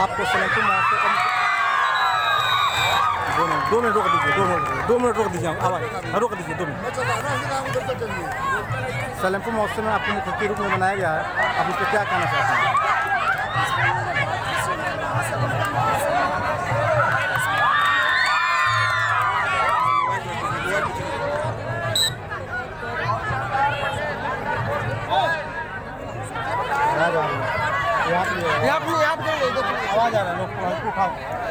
आपको सलेमपुर महोत्सव का 2 मिनट रोक दीजिए, 2 मिनट रोक दीजिए, आवाज़ रोक दीजिए 2 मिनट। सलेमपुर महोत्सव में आपको मुख्य के रूप में बनाया गया है, आप इस पर क्या कहना चाहते हैं? आवाज आ रहा है, लोग उठाओ।